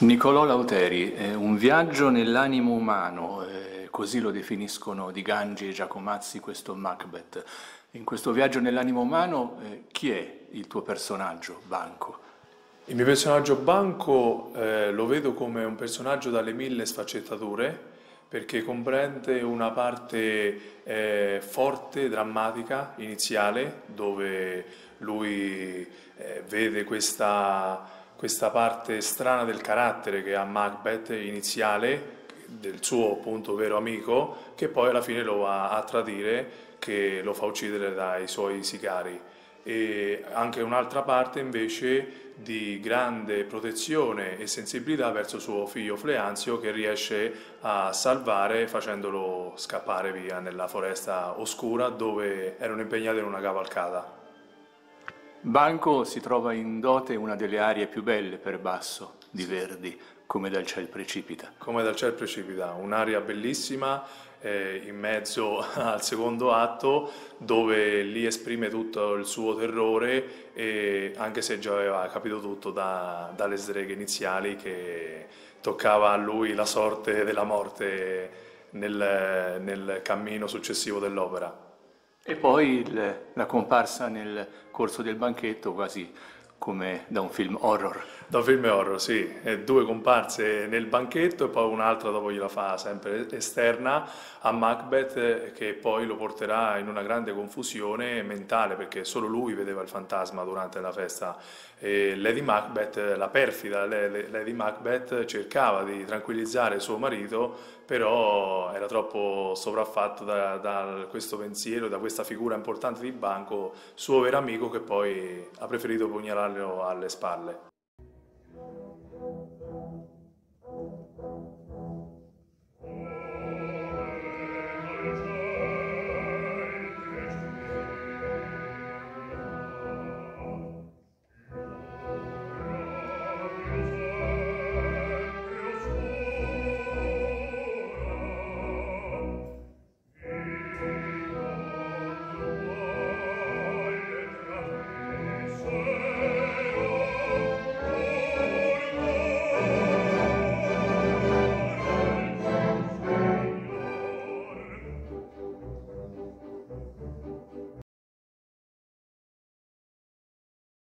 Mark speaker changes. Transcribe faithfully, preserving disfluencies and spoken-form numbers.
Speaker 1: Niccolò Lauteri, eh, un viaggio nell'animo umano, eh, così lo definiscono Di Gangi e Giacomazzi questo Macbeth. In questo viaggio nell'animo umano, eh, chi è il tuo personaggio, Banco?
Speaker 2: Il mio personaggio Banco eh, lo vedo come un personaggio dalle mille sfaccettature perché comprende una parte eh, forte, drammatica, iniziale, dove lui eh, vede questa, questa parte strana del carattere che ha Macbeth iniziale, del suo appunto vero amico, che poi alla fine lo va a tradire, che lo fa uccidere dai suoi sicari e anche un'altra parte invece di grande protezione e sensibilità verso suo figlio Fleanzio che riesce a salvare facendolo scappare via nella foresta oscura dove erano impegnati in una cavalcata.
Speaker 1: Banco si trova in dote una delle arie più belle per basso di Verdi, come dal ciel precipita.
Speaker 2: Come dal ciel precipita, un'aria bellissima eh, in mezzo al secondo atto dove lì esprime tutto il suo terrore e anche se già aveva capito tutto da- dalle streghe iniziali che toccava a lui la sorte della morte nel, nel cammino successivo dell'opera.
Speaker 1: E poi il- la comparsa nel corso del banchetto, quasi come da un film horror.
Speaker 2: Da un film horror, sì, e due comparse nel banchetto e poi un'altra dopo gliela fa sempre esterna a Macbeth eh, che poi lo porterà in una grande confusione mentale perché solo lui vedeva il fantasma durante la festa e Lady Macbeth, la perfida Le- Lady Macbeth cercava di tranquillizzare suo marito però era troppo sopraffatto da, da questo pensiero, da questa figura importante di Banco, suo vero amico che poi ha preferito pugnalarlo alle spalle.